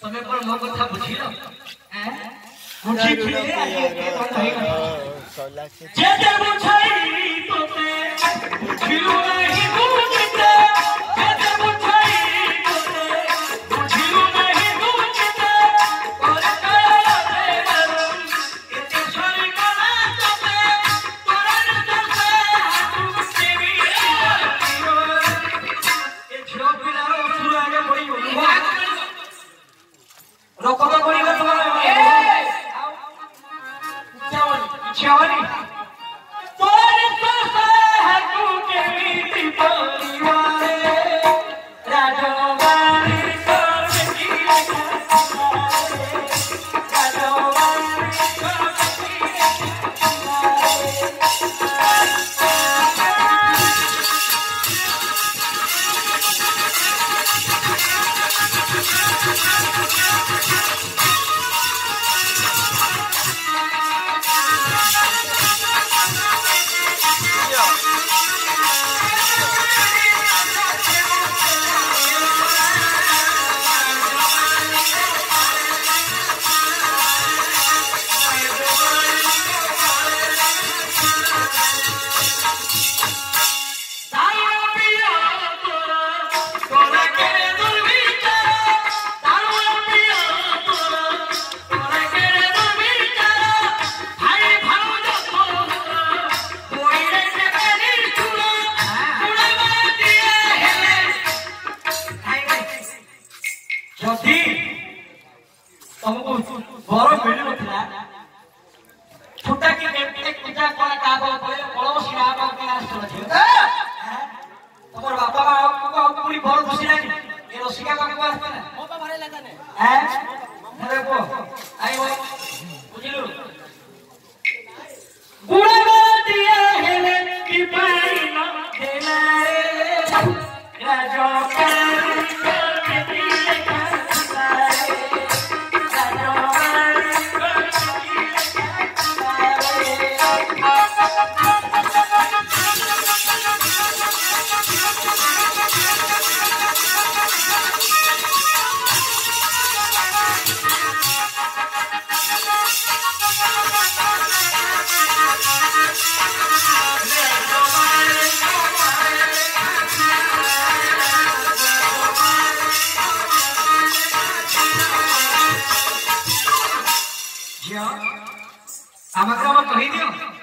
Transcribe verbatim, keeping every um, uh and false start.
तमे पर मो कथा बुझिलो हैं बुझी थिले आगे के बंद होई जे जे बुझाई तोते बुझिलो नहीं बुझते जे जे बुझाई तोते बुझिलो नहीं बुझते और कया रे वरुण इते छोरी कला तोते परन दसे हाथ सेवी ए झो पिलारो सुर आगे बढ़ी रोकबा पड़िबा तुम्हारे ए छावनी तोरे पास है तू के मीठी परिवार राजवानी कर की राजवानी कर तुमको बर मिल नथला छोटा की बेटे पूजा कर का बो बड़ो सिरा बो के राष्ट्र छ तोर बापा को पूरी बर खुशी नहीं ये रसिका को पास पे ना मो तो मारे लेता ने हैं अरे को आई वो बुझिलु गुणवा दिया हेले की पाई न देला रे राजा का आमका कही दियो